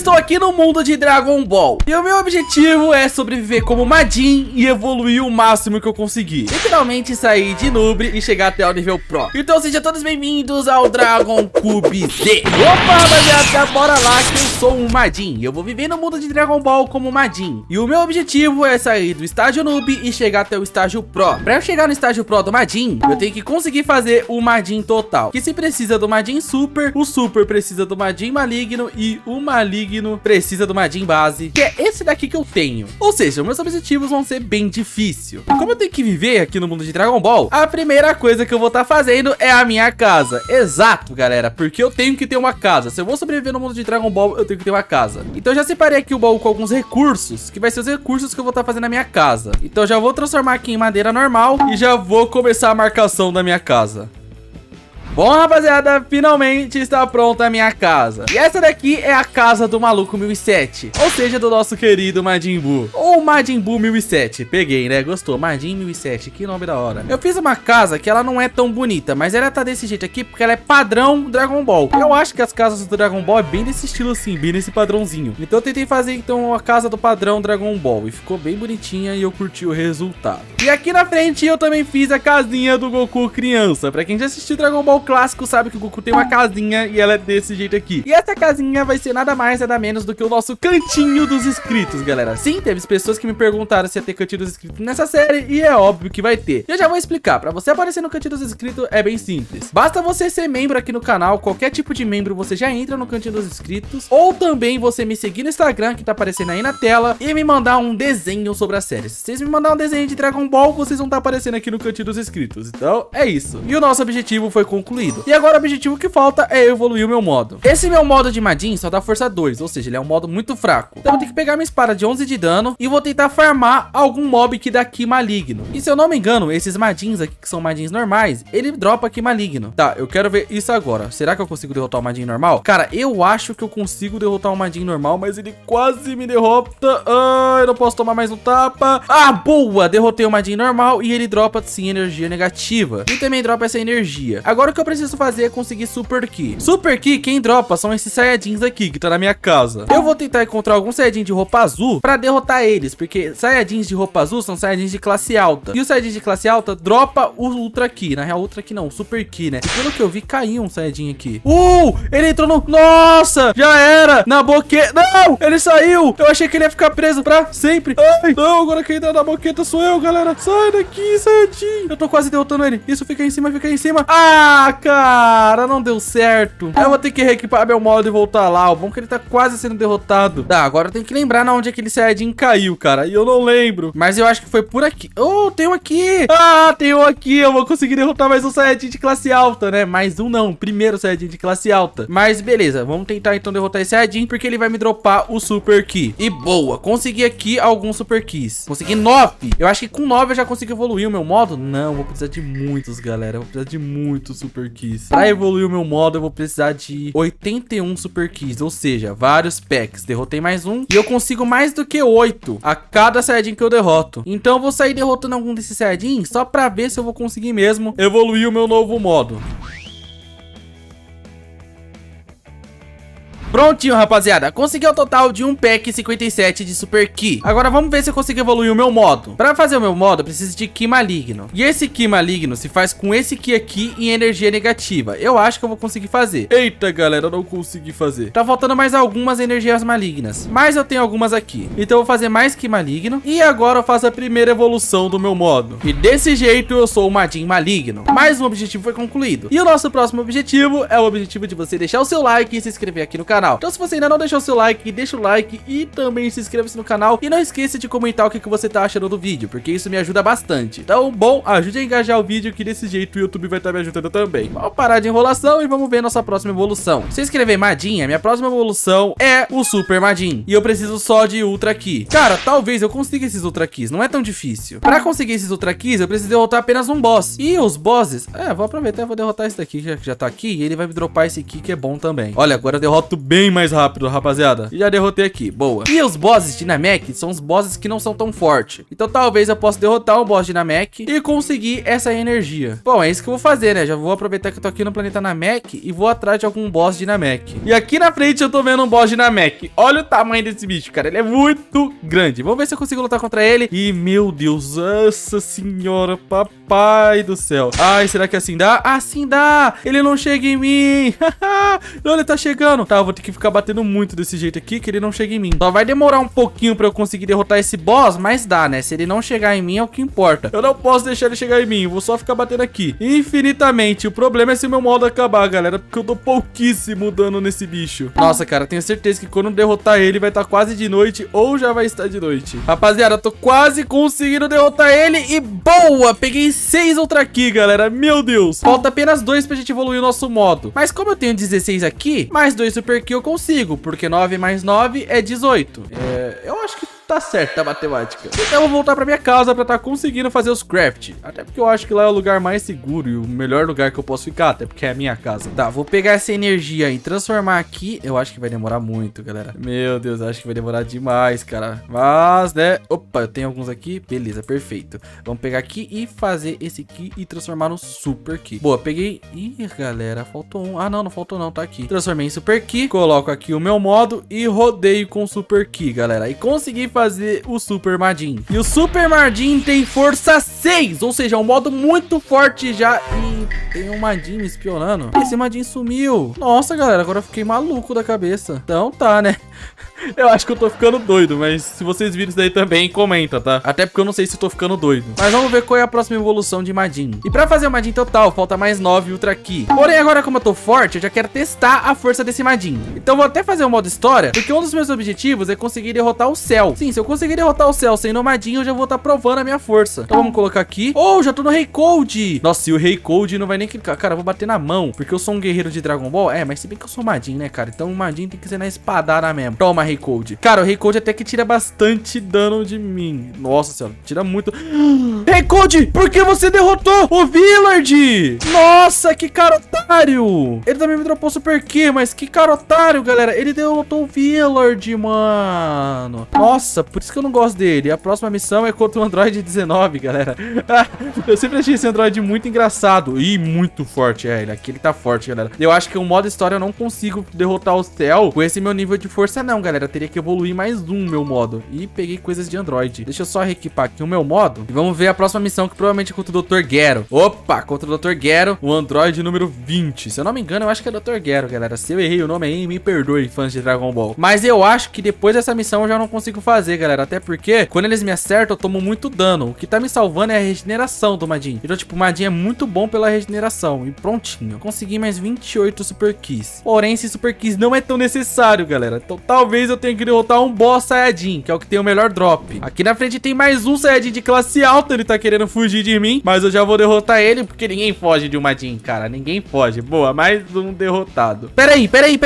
estou aqui no mundo de Dragon Ball e o meu objetivo é sobreviver como Majin e evoluir o máximo que eu conseguir. Literalmente sair de noob e chegar até o nível Pro. Então sejam todos bem-vindos ao Dragon Cube Z. Opa, rapaziada, bora lá que eu sou um Majin. Eu vou viver no mundo de Dragon Ball como Majin. E o meu objetivo é sair do estágio noob e chegar até o estágio Pro. Pra eu chegar no estágio Pro do Majin, eu tenho que conseguir fazer o Majin total. Que se precisa do Majin Super, o Super precisa do Majin Maligno e o Maligno precisa do Majin Base, que é esse daqui que eu tenho. Ou seja, meus objetivos vão ser bem difíceis. E como eu tenho que viver aqui no mundo de Dragon Ball, a primeira coisa que eu vou estar fazendo é a minha casa. Exato, galera, porque eu tenho que ter uma casa. Se eu vou sobreviver no mundo de Dragon Ball, eu tenho que ter uma casa. Então eu já separei aqui o baú com alguns recursos, que vai ser os recursos que eu vou estar fazendo na minha casa. Então eu já vou transformar aqui em madeira normal e já vou começar a marcação da minha casa. Bom, rapaziada, finalmente está pronta a minha casa. E essa daqui é a casa do maluco 1007, ou seja, do nosso querido Majin Buu, ou Majin Buu 1007. Peguei, né? Gostou? Majin 1007, que nome da hora. Eu fiz uma casa que ela não é tão bonita, mas ela tá desse jeito aqui porque ela é padrão Dragon Ball. Eu acho que as casas do Dragon Ball é bem desse estilo assim, bem nesse padrãozinho. Então eu tentei fazer então a casa do padrão Dragon Ball e ficou bem bonitinha e eu curti o resultado. E aqui na frente eu também fiz a casinha do Goku criança. Pra quem já assistiu Dragon Ball clássico sabe que o Goku tem uma casinha e ela é desse jeito aqui. E essa casinha vai ser nada mais, nada menos do que o nosso cantinho dos inscritos, galera. Sim, teve pessoas que me perguntaram se ia ter cantinho dos inscritos nessa série e é óbvio que vai ter. Eu já vou explicar. Pra você aparecer no cantinho dos inscritos é bem simples. Basta você ser membro aqui no canal, qualquer tipo de membro você já entra no cantinho dos inscritos, ou também você me seguir no Instagram que tá aparecendo aí na tela e me mandar um desenho sobre a série. Se vocês me mandarem um desenho de Dragon Ball, vocês vão estar aparecendo aqui no cantinho dos inscritos. Então é isso. E o nosso objetivo foi concluído. E agora o objetivo que falta é evoluir o meu modo. Esse meu modo de Majin só dá força 2, ou seja, ele é um modo muito fraco. Então eu vou ter que pegar minha espada de 11 de dano e vou tentar farmar algum mob que dá Ki Maligno. E se eu não me engano, esses Majins aqui, que são Majins normais, ele dropa Ki Maligno. Tá, eu quero ver isso agora. Será que eu consigo derrotar o Majin normal? Cara, eu acho que eu consigo derrotar o Majin normal, mas ele quase me derrota. Ah, eu não posso tomar mais um tapa. Ah, boa! Derrotei o Majin normal e ele dropa sim energia negativa. E também dropa essa energia. Agora o que eu preciso fazer é conseguir Super Ki. Super Ki, quem dropa são esses Saiyajins aqui, que tá na minha casa. Eu vou tentar encontrar algum Saiyajin de roupa azul pra derrotar eles, porque Saiyajins de roupa azul são Saiyajins de classe alta. E o Saiyajin de classe alta dropa o Ultra Ki. Na real, Ultra Ki não, o Super Ki, né? E pelo que eu vi, caiu um Saiyajin aqui. Ele entrou no... Nossa! Já era! Na boqueta... Não! Ele saiu! Eu achei que ele ia ficar preso pra sempre. Ai, não, agora quem entra na boqueta sou eu, galera. Sai daqui, Saiyajin. Eu tô quase derrotando ele. Isso, fica aí em cima, fica aí em cima. Ah, cara, não deu certo. Eu vou ter que reequipar meu modo e voltar lá. O bom é que ele tá quase sendo derrotado. Tá, agora eu tenho que lembrar na onde aquele Saiyajin caiu, cara. E eu não lembro. Mas eu acho que foi por aqui. Oh, tem um aqui. Ah, tem um aqui. Eu vou conseguir derrotar mais um Saiyajin de classe alta, né? Mais um não. Primeiro Saiyajin de classe alta. Mas beleza, vamos tentar então derrotar esse Saiyajin, porque ele vai me dropar o Super Ki. E boa, consegui aqui alguns Super Kis. Consegui 9. Eu acho que com 9 eu já consigo evoluir o meu modo. Não, vou precisar de muitos, galera. Eu vou precisar de muitos Super Kis. Pra evoluir o meu modo, eu vou precisar de 81 Super Kis, ou seja, vários packs. Derrotei mais um e eu consigo mais do que 8 a cada Saiyajin que eu derroto. Então eu vou sair derrotando algum desses Saiyajins só pra ver se eu vou conseguir mesmo evoluir o meu novo modo. Prontinho, rapaziada. Consegui o total de um pack 57 de Super Ki. Agora vamos ver se eu consigo evoluir o meu modo. Pra fazer o meu modo, eu preciso de Ki Maligno. E esse Ki Maligno se faz com esse Ki aqui em energia negativa. Eu acho que eu vou conseguir fazer. Eita, galera, eu não consegui fazer. Tá faltando mais algumas energias malignas, mas eu tenho algumas aqui. Então eu vou fazer mais Ki Maligno. E agora eu faço a primeira evolução do meu modo. E desse jeito eu sou o Majin Maligno. Mais um objetivo foi concluído. E o nosso próximo objetivo é o objetivo de você deixar o seu like e se inscrever aqui no canal. Então se você ainda não deixou o seu like, deixa o like e também se inscreva-se no canal. E não esqueça de comentar o que você tá achando do vídeo, porque isso me ajuda bastante. Então, bom, ajude a engajar o vídeo, que desse jeito o YouTube vai estar me ajudando também. Vamos parar de enrolação e vamos ver nossa próxima evolução. Se inscrever Majin, a minha próxima evolução é o Super Majin. E eu preciso só de Ultra Ki. Cara, talvez eu consiga esses Ultra Kis, não é tão difícil. Pra conseguir esses Ultra Kis, eu preciso derrotar apenas um boss. E os bosses, vou aproveitar e vou derrotar esse daqui, já tá aqui, e ele vai me dropar esse aqui que é bom também. Olha, agora eu derroto bem mais rápido, rapaziada. E já derrotei aqui, boa. E os bosses de Namek são os bosses que não são tão fortes. Então talvez eu possa derrotar um boss de Namek e conseguir essa energia. Bom, é isso que eu vou fazer, né? Já vou aproveitar que eu tô aqui no planeta Namek e vou atrás de algum boss de Namek. E aqui na frente eu tô vendo um boss de Namek. Olha o tamanho desse bicho, cara. Ele é muito grande. Vamos ver se eu consigo lutar contra ele. E, meu Deus, nossa senhora, papai do céu. Ai, será que assim dá? Assim dá! Ele não chega em mim. Não, ele tá chegando. Tá, eu vou ter que ficar batendo muito desse jeito aqui, que ele não chega em mim. Só vai demorar um pouquinho pra eu conseguir derrotar esse boss, mas dá, né? Se ele não chegar em mim, é o que importa. Eu não posso deixar ele chegar em mim. Eu vou só ficar batendo aqui infinitamente. O problema é se o meu modo acabar, galera, porque eu dou pouquíssimo dano nesse bicho. Nossa, cara, tenho certeza que quando derrotar ele vai estar quase de noite ou já vai estar de noite. Rapaziada, eu tô quase conseguindo derrotar ele e boa! Peguei 6 Ultra Ki, galera. Meu Deus. Falta apenas 2 pra gente evoluir o nosso modo. Mas como eu tenho 16 aqui, mais 2 Super Ki eu consigo, porque 9 mais 9 é 18. Eu acho que tá certo a matemática. Então eu vou voltar pra minha casa pra tá conseguindo fazer os craft. Até porque eu acho que lá é o lugar mais seguro e o melhor lugar que eu posso ficar, até porque é a minha casa. Tá, vou pegar essa energia e transformar aqui. Eu acho que vai demorar muito, galera. Meu Deus, acho que vai demorar demais, cara. Mas, né? Opa, eu tenho alguns aqui. Beleza, perfeito. Vamos pegar aqui e fazer esse aqui e transformar no Super Ki. Boa, peguei. Ih, galera, faltou um. Ah, não, não faltou não, tá aqui. Transformei em Super Ki. Coloco aqui o meu modo e rodeio com Super Ki, galera. E consegui fazer o Super Majin. E o Super Majin tem força 6, ou seja, é um modo muito forte já. E tem um Majin me espionando. Esse Majin sumiu. Nossa, galera, agora eu fiquei maluco da cabeça. Então tá, né? Eu acho que eu tô ficando doido, mas se vocês viram isso daí também, comenta, tá? Até porque eu não sei se eu tô ficando doido. Mas vamos ver qual é a próxima evolução de Majin. E pra fazer o Majin total, falta mais 9 Ultra Ki. Porém, agora como eu tô forte, eu já quero testar a força desse Majin. Então vou até fazer o modo história, porque um dos meus objetivos é conseguir derrotar o Cell. Sim, se eu conseguir derrotar o Cell sem o Majin, eu já vou estar provando a minha força. Então vamos colocar aqui. Oh, já tô no Rei Cold. Nossa, e o Rei Cold não vai nem clicar. Cara, eu vou bater na mão, porque eu sou um guerreiro de Dragon Ball. É, mas se bem que eu sou Majin, né, cara? Então o Majin tem que ser na espadada mesmo. Toma, Rei Cold. Cara, o Rei Cold até que tira bastante dano de mim. Nossa senhora, tira muito. Rei Cold, por que você derrotou o Villard? Nossa, que cara otário. Ele também me dropou Super Ki, mas que cara otário, galera. Ele derrotou o Villard, mano. Nossa, por isso que eu não gosto dele. A próxima missão é contra o Android 19, galera. Eu sempre achei esse Android muito engraçado e muito forte. É, ele tá forte, galera. Eu acho que o modo história eu não consigo derrotar o Cell com esse meu nível de força não, galera. Eu teria que evoluir mais um meu modo. E peguei coisas de Android. Deixa eu só reequipar aqui o meu modo. E vamos ver a próxima missão, que provavelmente é contra o Dr. Gero. Opa, contra o Dr. Gero, o Android número 20. Se eu não me engano, eu acho que é Dr. Gero, galera. Se eu errei o nome aí, me perdoe, fãs de Dragon Ball. Mas eu acho que depois dessa missão eu já não consigo fazer, galera. Até porque, quando eles me acertam, eu tomo muito dano. O que tá me salvando é a regeneração do Majin. Então, tipo, o Majin é muito bom pela regeneração. E prontinho. Consegui mais 28 Super Kis. Porém, esse Super Kis não é tão necessário, galera. Então, talvez eu tenha que derrotar um boss Saiyajin, que é o que tem o melhor drop. Aqui na frente tem mais um Saiyajin de classe alta. Ele tá querendo fugir de mim, mas eu já vou derrotar ele, porque ninguém foge de um Majin, cara. Ninguém foge. Boa, mais um derrotado. Peraí.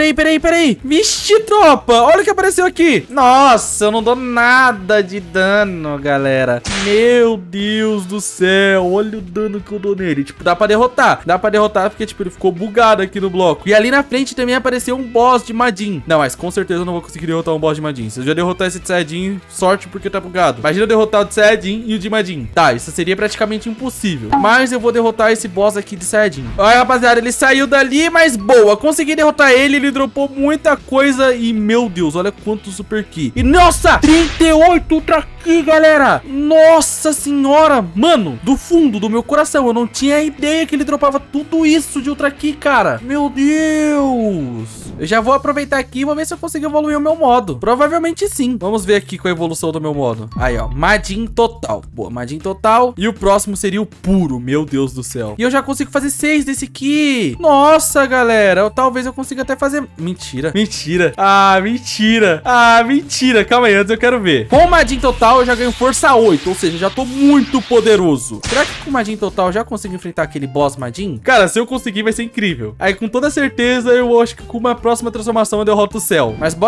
Vixe, tropa. Olha o que apareceu aqui. Nossa, eu não dou nada de dano, galera. Meu Deus do céu. Olha o dano que eu dou nele. Tipo, dá pra derrotar. Dá pra derrotar porque, tipo, ele ficou bugado aqui no bloco. E ali na frente também apareceu um boss de Majin. Não, mas com certeza eu não vou conseguir derrotar um boss de Majin. Se eu já derrotar esse de Saiyajin, sorte porque tá bugado. Imagina eu derrotar o de Saiyajin e o de Majin. Tá, isso seria praticamente impossível. Mas eu vou derrotar esse boss aqui de Saiyajin. Olha, rapaziada, ele saiu dali, mas boa. Consegui derrotar ele, ele dropou muita coisa e, meu Deus, olha quanto Super Ki. E, nossa, 38 Ultra Ki, galera. Nossa senhora. Mano, do fundo do meu coração, eu não tinha ideia que ele dropava tudo isso de Ultra Ki, cara. Meu Deus. Eu já vou aproveitar aqui e vou ver se eu consigo evoluir o meu modo. Provavelmente sim. Vamos ver aqui com a evolução do meu modo. Aí, ó, Majin total. Boa, Majin total. E o próximo seria o puro, meu Deus do céu. E eu já consigo fazer 6 desse aqui. Nossa, galera, talvez eu consiga até fazer... Mentira. Ah, mentira. Calma aí, antes eu quero ver. Com o Majin total eu já ganho força 8, ou seja, já tô muito poderoso. Será que com o Majin total eu já consigo enfrentar aquele boss Majin? Cara, se eu conseguir vai ser incrível. Aí com toda certeza eu acho que com uma próxima transformação eu derroto o Cell. Mas bora ver, porque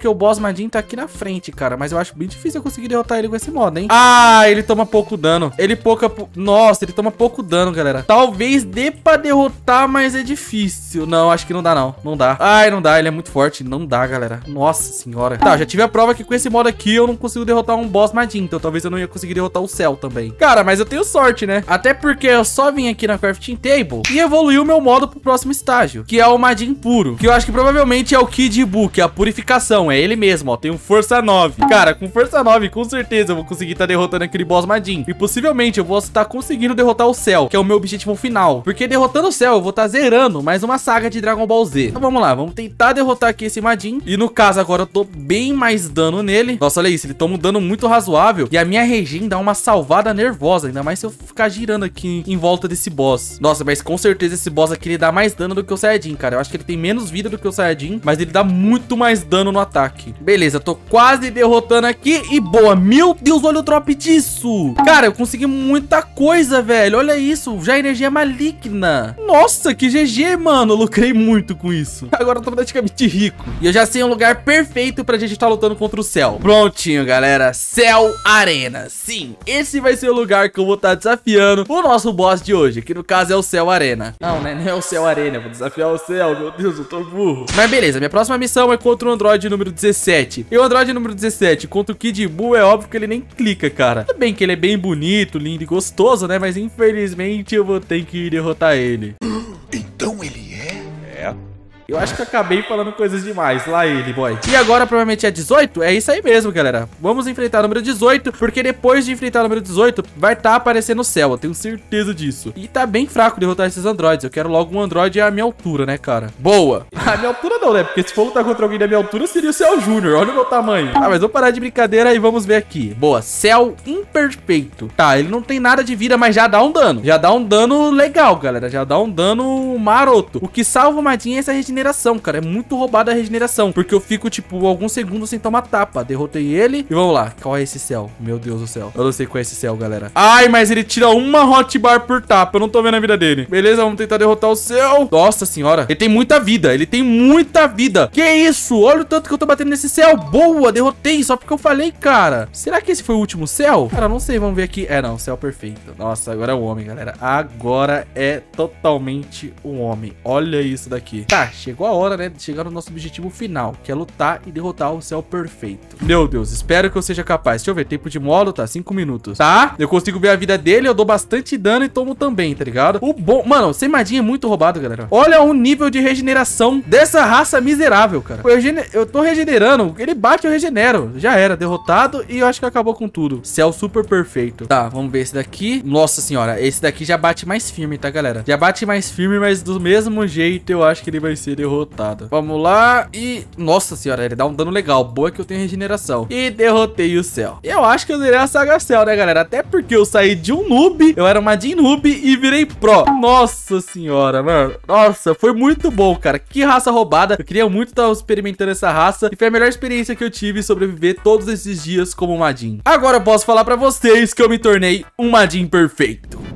porque o boss Majin tá aqui na frente, cara. Mas eu acho bem difícil eu conseguir derrotar ele com esse modo, hein? Ah, ele toma pouco dano. Nossa, ele toma pouco dano, galera. Talvez dê pra derrotar, mas é difícil. Não, acho que não dá, não. Não dá. Ai, não dá. Ele é muito forte. Não dá, galera. Nossa senhora. Tá, já tive a prova que com esse modo aqui eu não consigo derrotar um boss Majin. Então talvez eu não ia conseguir derrotar o Cell também. Cara, mas eu tenho sorte, né? Até porque eu só vim aqui na Crafting Table e evoluí o meu modo pro próximo estágio, que é o Majin puro. Que eu acho que provavelmente é o Kid Buu, que é a purificação. É ele mesmo, ó. Tem um Força 9. Cara, com Força 9, com certeza eu vou conseguir estar derrotando aquele boss Majin. E possivelmente eu vou estar conseguindo derrotar o Cell, que é o meu objetivo final. Porque derrotando o Cell, eu vou estar zerando mais uma saga de Dragon Ball Z. Então vamos lá, vamos tentar derrotar aqui esse Majin. E no caso agora eu tô bem mais dano nele. Nossa, olha isso, ele toma um dano muito razoável. E a minha regen dá uma salvada nervosa. Ainda mais se eu ficar girando aqui em volta desse boss. Nossa, mas com certeza esse boss aqui ele dá mais dano do que o Saiyajin, cara. Eu acho que ele tem menos vida do que o Saiyajin, mas ele dá muito mais dano no ataque. Beleza, tô quase derrotando aqui e boa. Meu Deus, olha o drop disso. Cara, eu consegui muita coisa, velho. Olha isso, já energia maligna. Nossa, que GG, mano. Eu lucrei muito com isso. Agora eu tô praticamente rico. E eu já sei um lugar perfeito pra gente estar lutando contra o Cell. Prontinho, galera. Cell Arena. Sim, esse vai ser o lugar que eu vou estar desafiando o nosso boss de hoje, que no caso é o Cell Arena. Não, né? Não é o Cell Arena. Eu vou desafiar o Cell. Meu Deus, eu tô burro. Mas beleza, minha próxima missão é contra o Android número 17. E o Android número 17 contra o Kid Buu é óbvio que ele nem clica, cara. Tudo bem que ele é bem bonito, lindo e gostoso, né? Mas infelizmente eu vou ter que derrotar ele. Então ele é? Eu acho que acabei falando coisas demais. Lá ele, boy. E agora provavelmente é 18? É isso aí mesmo, galera. Vamos enfrentar o número 18, porque depois de enfrentar o número 18, vai estar aparecendo o Cell. Eu tenho certeza disso. E tá bem fraco derrotar esses androides. Eu quero logo um androide à minha altura, né, cara? Boa. A minha altura não, né? Porque se for lutar contra alguém da minha altura, seria o Cell Júnior. Olha o meu tamanho. Ah, mas vamos parar de brincadeira e vamos ver aqui. Boa. Cell imperfeito. Tá, ele não tem nada de vida, mas já dá um dano. Já dá um dano legal, galera. Já dá um dano maroto. O que salva o Majin é essa regeneração, cara. É muito roubada a regeneração, porque eu fico, tipo, alguns segundos sem tomar tapa. Derrotei ele e vamos lá. Qual é esse Cell? Meu Deus do céu. Eu não sei qual é esse Cell, galera. Ai, mas ele tira uma hotbar por tapa. Eu não tô vendo a vida dele. Beleza, vamos tentar derrotar o Cell. Nossa senhora. Ele tem muita vida. Ele tem muita vida. Que isso? Olha o tanto que eu tô batendo nesse Cell. Boa, derrotei. Só porque eu falei, cara. Será que esse foi o último Cell? Cara, não sei. Vamos ver aqui. É, não. Cell perfeito. Nossa, agora é o homem, galera. Agora é totalmente um homem. Olha isso daqui. Tá, chegou a hora, né, de chegar no nosso objetivo final, que é lutar e derrotar o Cell perfeito. Meu Deus, espero que eu seja capaz. Deixa eu ver, tempo de modo, tá, 5 minutos. Tá, eu consigo ver a vida dele, eu dou bastante dano e tomo também, tá ligado? O bom... Mano, o Majin é muito roubado, galera. Olha o nível de regeneração dessa raça miserável, cara. Eu tô regenerando, ele bate, eu regenero. Já era, derrotado e eu acho que acabou com tudo. Cell super perfeito. Tá, vamos ver esse daqui. Nossa senhora, esse daqui já bate mais firme, tá, galera? Já bate mais firme, mas do mesmo jeito eu acho que ele vai ser derrotado. Vamos lá e... Nossa senhora, ele dá um dano legal. Boa que eu tenho regeneração. E derrotei o Cell. Eu acho que eu zerei a saga Cell, né, galera? Até porque eu saí de um noob, eu era uma Majin noob e virei pro. Nossa senhora, mano. Nossa, foi muito bom, cara. Que raça roubada. Eu queria muito estar experimentando essa raça. E foi a melhor experiência que eu tive sobreviver todos esses dias como Majin. Agora eu posso falar pra vocês que eu me tornei um Majin perfeito.